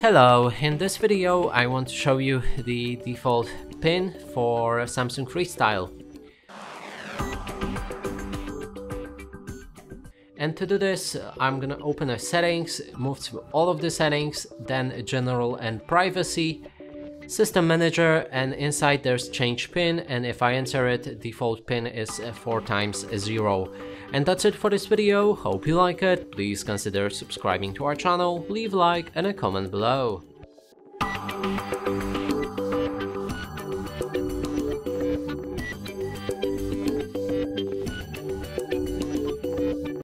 Hello, in this video I want to show you the default pin for Samsung Freestyle. And to do this, I'm gonna open a settings, move to all of the settings, then general and privacy, system manager, and inside there's change pin, and if I enter it, default pin is 4 times 0. And that's it for this video. Hope you like it. Please consider subscribing to our channel, leave a like and a comment below.